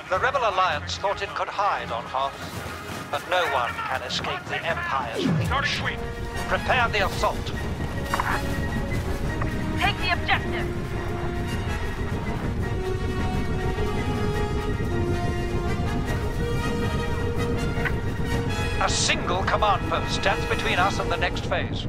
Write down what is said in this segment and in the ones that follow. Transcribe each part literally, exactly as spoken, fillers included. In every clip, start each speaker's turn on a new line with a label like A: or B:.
A: The Rebel Alliance thought it could hide on Hoth, but no one can escape the Empire's reach. Prepare the assault.
B: Take the objective.
A: A single command post stands between us and the next phase.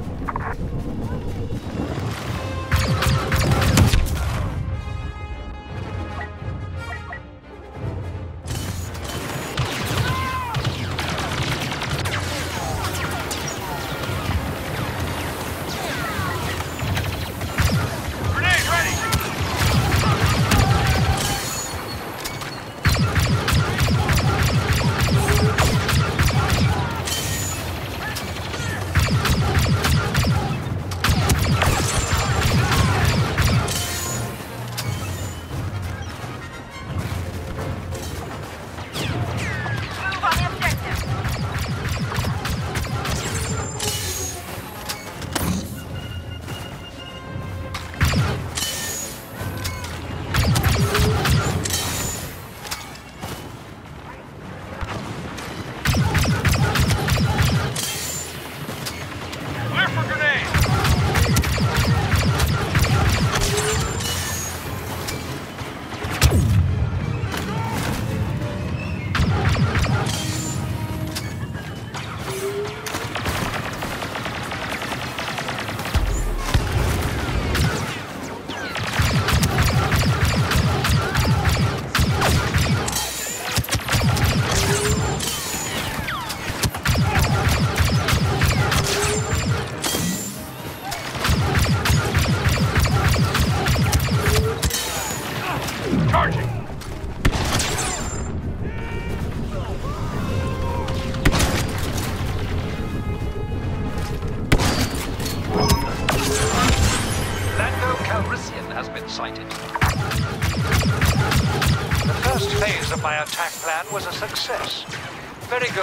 A: Was a success. Very good.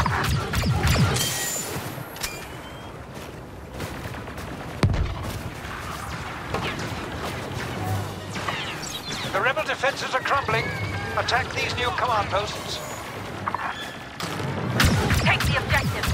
A: The rebel defenses are crumbling. Attack these new command posts.
B: Take the objective.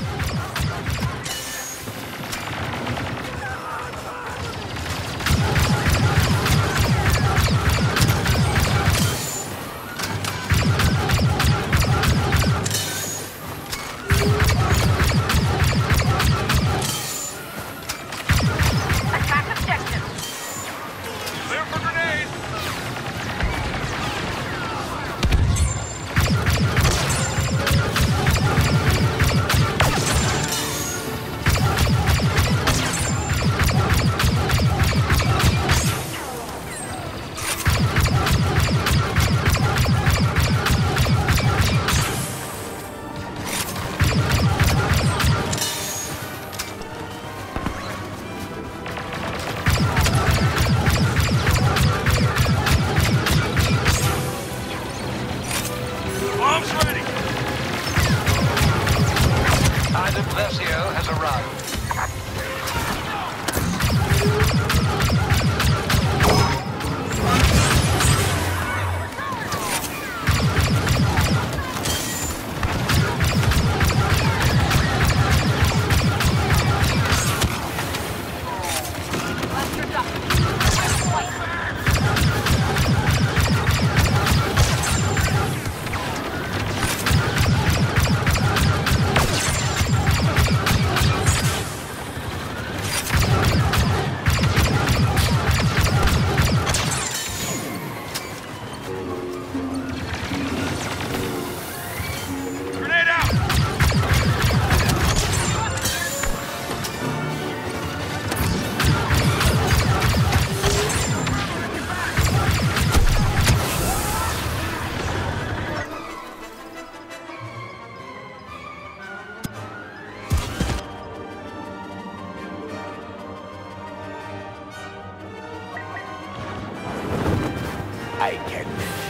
C: I can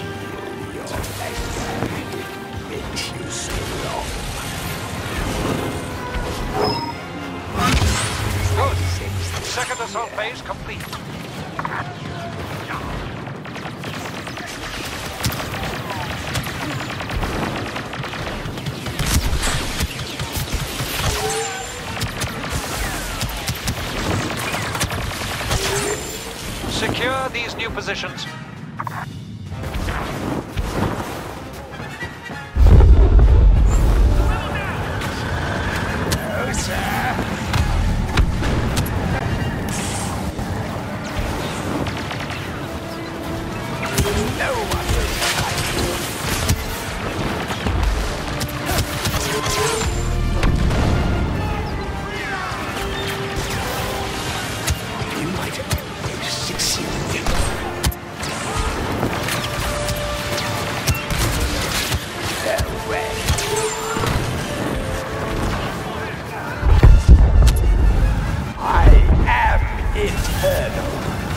C: feel your anger. It makes you strong.
A: Good. Second assault phase complete. Secure these new positions.
C: No, sir. No one will touch you. You might have succeeded. Farewell. I am eternal.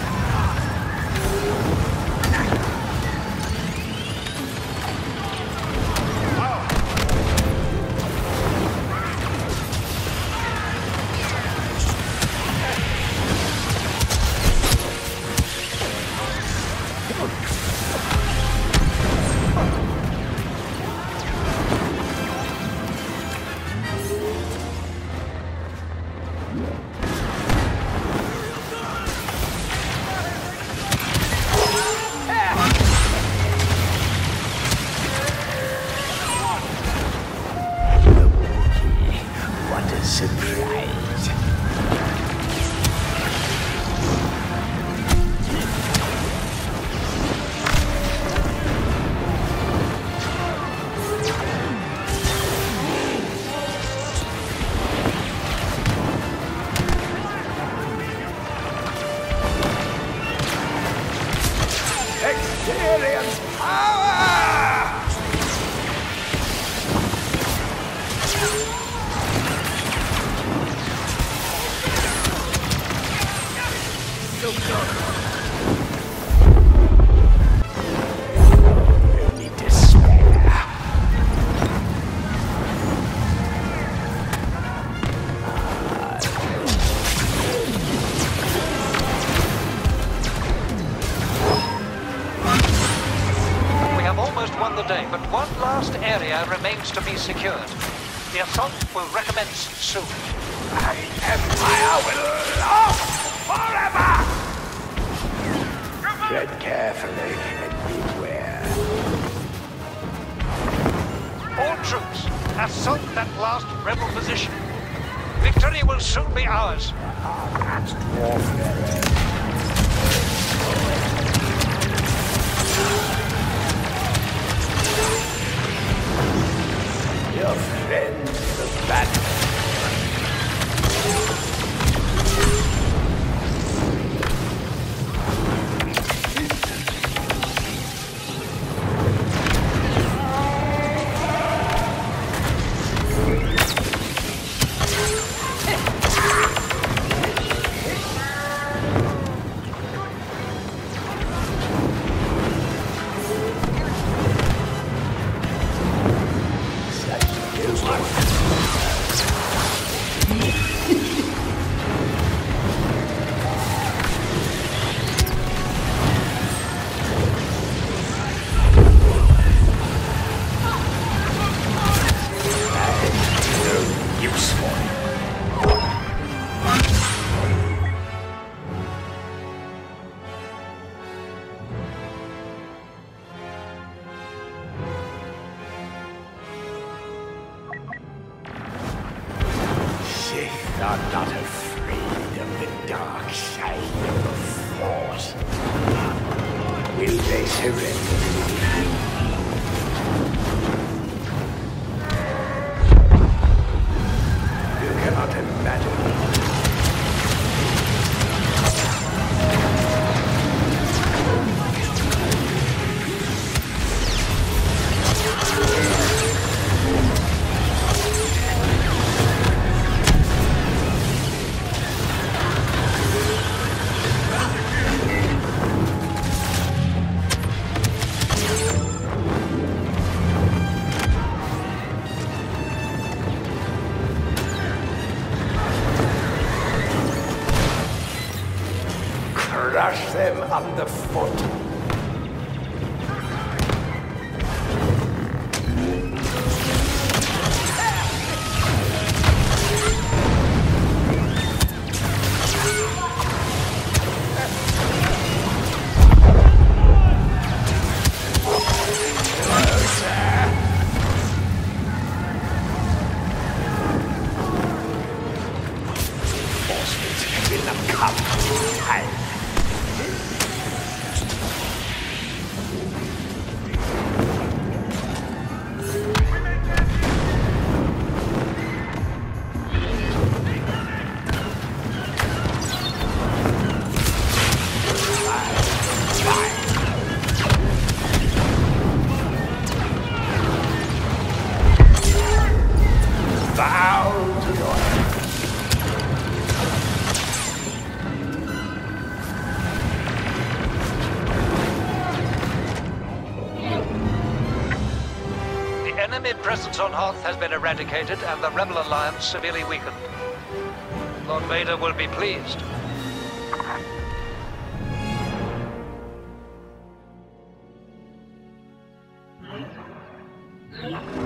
C: What a surprise. Experience power! Only despair.
A: We have almost won the day, but one last area remains to be secured. The assault will recommence soon.
C: My empire will last forever! Tread carefully and beware.
A: All troops, assault that last rebel position. Victory will soon be ours.
C: Advanced warfare. Your friend, the battle. Are not afraid of the dark side of the Force. Will they surrender? You cannot imagine. Crush them underfoot. Come, hide.
A: Enemy presence on Hoth has been eradicated and the Rebel Alliance severely weakened. Lord Vader will be pleased.
C: Yeah.